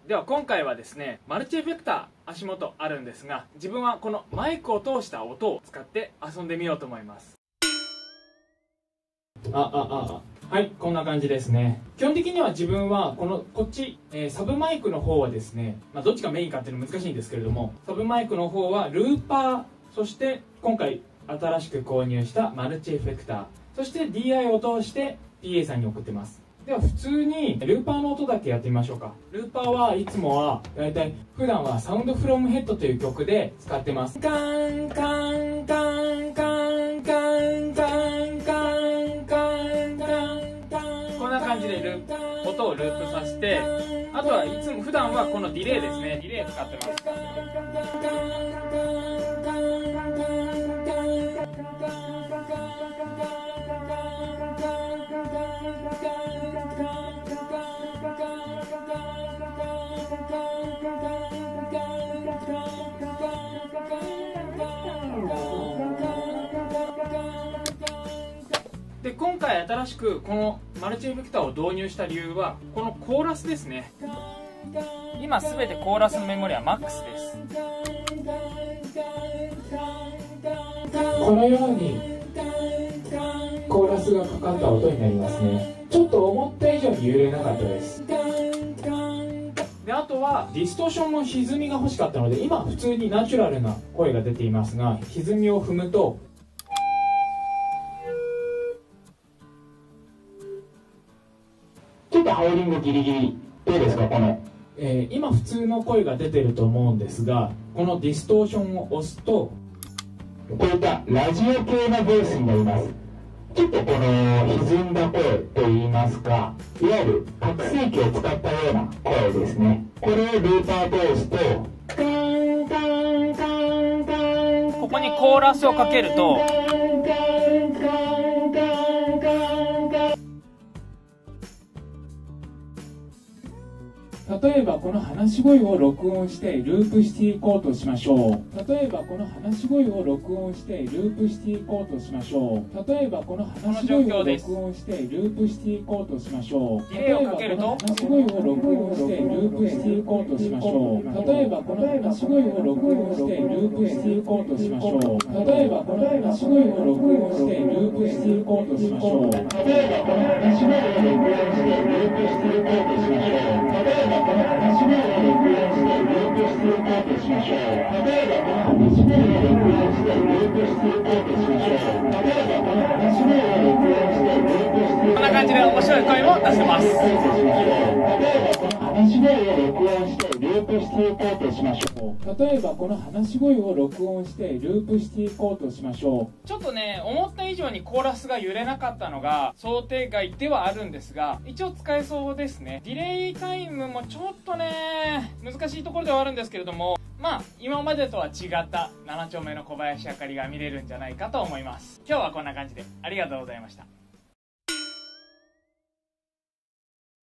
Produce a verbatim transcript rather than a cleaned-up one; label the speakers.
Speaker 1: では今回はですね、マルチエフェクター足元あるんですが、自分はこのマイクを通した音を使って遊んでみようと思います。ああああはい、こんな感じですね。基本的には自分はこのこっち、えー、サブマイクの方はですね、まあ、どっちがメインかっていうのは難しいんですけれども、サブマイクの方はルーパー、そして今回新しく購入したマルチエフェクター、そして ディーアイ を通して ピーエー さんに送ってます。では普通にルーパーの音だけやってみましょうか。ルーパーはいつもはだいたい普段はサウンドフロムヘッドという曲で使ってます。カンカンカンカンカンカンカンカンカンカン、こんな感じでルー音をループさせて、あとはいつも普段はこのディレイですね、ディレイ使ってます。で今回新しくこのマルチエフェクターを導入した理由はこのコーラスですね。今すべてコーラスのメモリはマックスです。このようにコーラスがかかった音になりますね。ちょっと思った以上に揺れなかったです。であとはディストーションの歪みが欲しかったので、今普通にナチュラルな声が出ていますが、歪みを踏むとちょっとハウリングギリギリどうですかこの、えー、今普通の声が出てると思うんですが、このディストーションを押すとこういったラジオ系のボイスになります。ちょっとこの歪んだ声といいますか、いわゆる拡声器を使ったような声ですね。これをルーパー通すとここにコーラスをかけると例えばこの話し声を録音してループしていこうとしましょう。例えばこの話し声を録音してループしていこうとしましょう。例えばこの話し声を録音してループしていこうとしましょう。例えばこの話し声を録音してループしていこうとしましょう。例えばこの話し声を録音してループしていこうとしましょう。例えばこの話し声を録音してループしていこうとしましょう。例えばこの話し声を録音してループしていこうとしましょう。例えばこの話し声を録音してループしていこうとしましょう。例えばこの話し声を録音してループしていこうとしましょう。例えばこの話し声を録音してループしていこうとしましょう。こんな感じで面白い声も出せます。例えばこの話し声を録音してループしていこうとしましょう。例えばこの話し声を録音してループしていこうとしましょう。ちょっとね、思った以上にコーラスが揺れなかったのが想定外ではあるんですが、一応使えそうですね。ディレイタイムもちょっとね難しいところではあるんですけれども、まあ今までとは違ったなな丁目の小林あかりが見れるんじゃないかと思います。今日はこんな感じでありがとうございました。